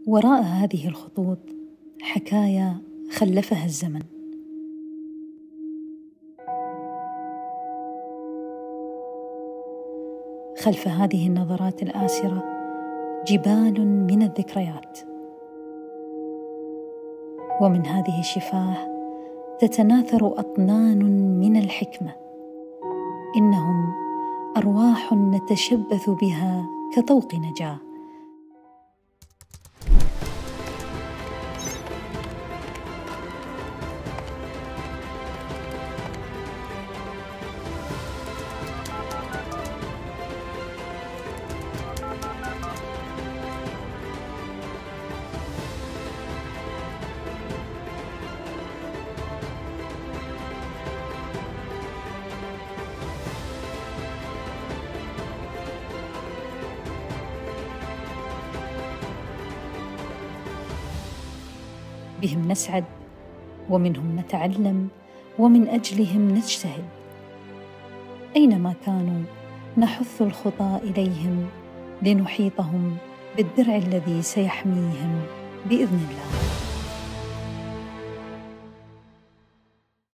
وراء هذه الخطوط حكايا خلفها الزمن. خلف هذه النظرات الآسرة جبال من الذكريات، ومن هذه الشفاه تتناثر أطنان من الحكمة. إنهم أرواح نتشبث بها كطوق نجاة. بهم نسعد، ومنهم نتعلم، ومن أجلهم نجتهد. أينما كانوا نحث الخطى إليهم لنحيطهم بالدرع الذي سيحميهم بإذن الله.